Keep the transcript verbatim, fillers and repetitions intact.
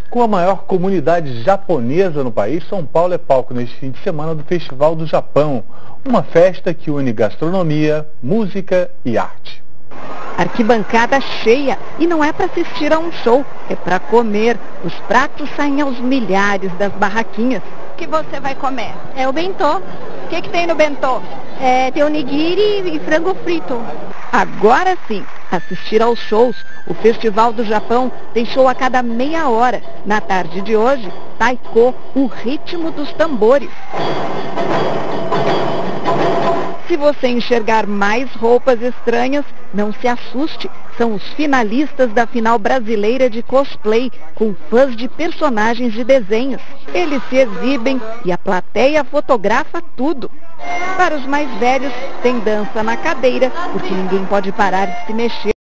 Com a maior comunidade japonesa no país, São Paulo é palco neste fim de semana do Festival do Japão, uma festa que une gastronomia, música e arte. Arquibancada cheia, e não é para assistir a um show, é para comer. Os pratos saem aos milhares das barraquinhas. O que você vai comer? É o bentô. O que, que tem no bentô? É, tem onigiri e frango frito. Agora sim, assistir aos shows. O Festival do Japão tem show a cada meia hora. Na tarde de hoje, taiko, o ritmo dos tambores. Se você enxergar mais roupas estranhas, não se assuste. São os finalistas da final brasileira de cosplay, com fãs de personagens de desenhos. Eles se exibem e a plateia fotografa tudo. Para os mais velhos, tem dança na cadeira, porque ninguém pode parar de se mexer.